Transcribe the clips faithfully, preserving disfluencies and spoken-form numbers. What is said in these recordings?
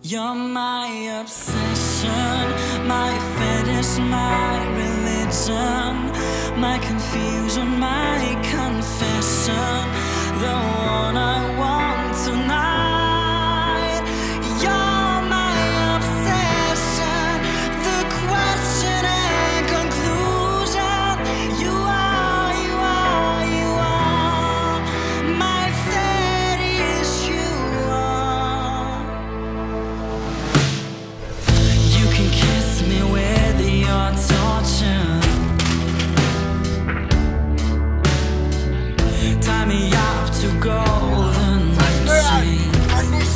You're my obsession, my fetish, my religion, my confusion, my confession, the one I want tonight. You're my obsession, the question and conclusion. You are, you are, you are my fetish, you are. You can kiss me with your torture, tie me up to golden chains,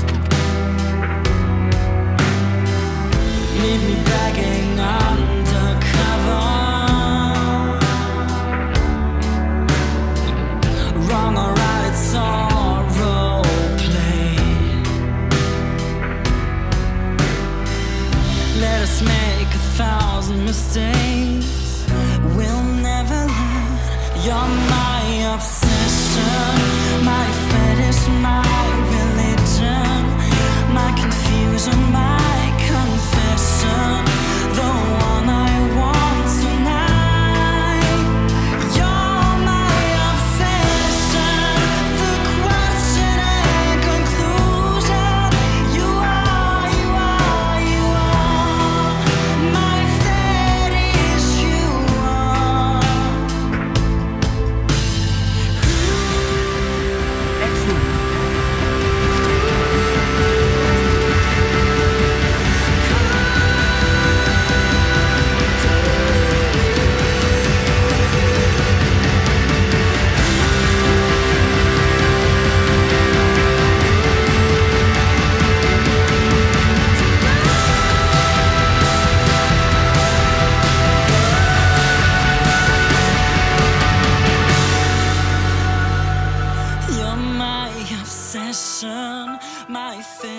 leave me begging undercover. Wrong or right, it's all role play. Let us make a thousand mistakes, we'll never learn. You're my obsession, my fetish, my religion, my confusion, my confession, the one I want tonight. You're my obsession, the question and conclusion. You are, you are, you are my fetish, you are. You're my obsession, my favorite.